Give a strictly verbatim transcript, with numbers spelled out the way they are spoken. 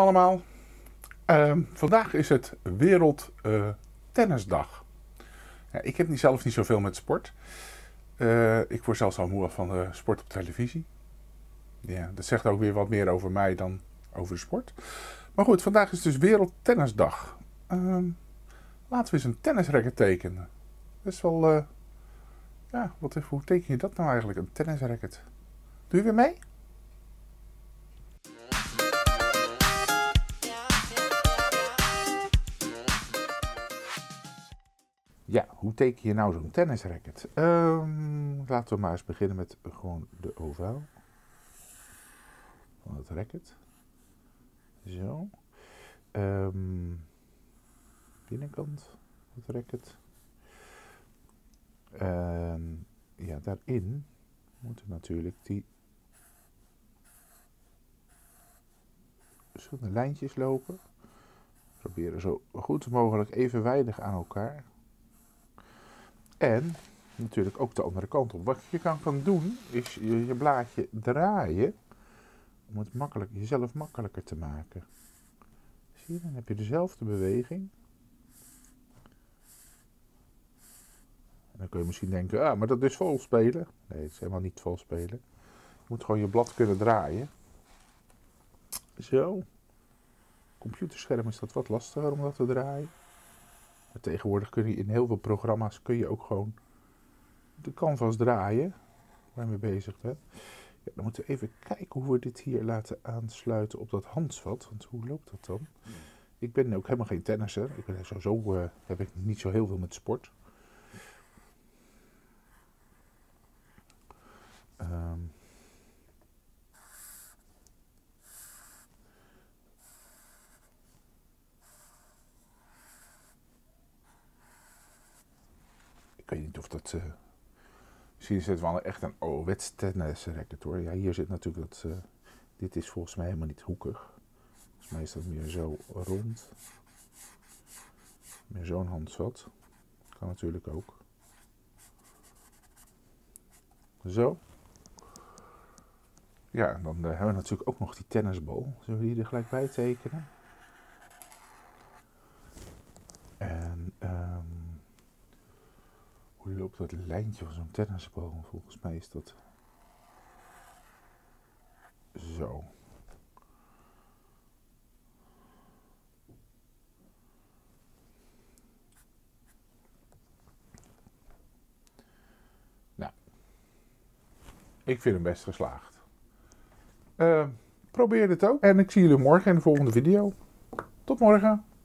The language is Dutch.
allemaal. Uh, vandaag is het Wereld uh, Tennisdag. Ja, ik heb niet, zelf niet zoveel met sport. Uh, ik word zelfs al moe van de sport op televisie. Ja, dat zegt ook weer wat meer over mij dan over de sport. Maar goed, vandaag is dus Wereld Tennisdag. Uh, laten we eens een tennisracket tekenen. Dat is wel... Uh, ja, wat, hoe teken je dat nou eigenlijk, een tennisracket? Doe je weer mee? Ja, hoe teken je nou zo'n tennisracket? Um, laten we maar eens beginnen met gewoon de ovaal van het racket. Zo. Um, binnenkant van het racket. En ja, daarin moeten natuurlijk die verschillende lijntjes lopen. Proberen zo goed mogelijk evenwijdig aan elkaar. En natuurlijk ook de andere kant op. Wat je kan gaan doen, is je, je blaadje draaien. Om het makkelijk, jezelf makkelijker te maken. Zie je, dan heb je dezelfde beweging. En dan kun je misschien denken, ah, maar dat is vol spelen. Nee, het is helemaal niet vol spelen. Je moet gewoon je blad kunnen draaien. Zo. Computerscherm is dat wat lastiger om dat te draaien. Maar tegenwoordig kun je in heel veel programma's kun je ook gewoon de canvas draaien. Waar je mee bezig bent. Ja, dan moeten we even kijken hoe we dit hier laten aansluiten op dat handvat. Want hoe loopt dat dan? Ik ben ook helemaal geen tennisser. Ik ben sowieso uh, heb ik niet zo heel veel met sport. Um, ik weet niet of dat... Uh, misschien is het wel echt een ouderwets tennisracket hoor. Ja, hier zit natuurlijk dat... Uh, dit is volgens mij helemaal niet hoekig. Volgens mij is dat meer zo rond. Meer zo'n handvat. Kan natuurlijk ook. Zo. Ja, en dan uh, hebben we natuurlijk ook nog die tennisbal. Zullen we die er gelijk bij tekenen? En um, hoe loopt dat lijntje van zo'n tennisbal? Volgens mij is dat zo. Nou, ik vind hem best geslaagd. Uh, probeer dit ook. En ik zie jullie morgen in de volgende video. Tot morgen.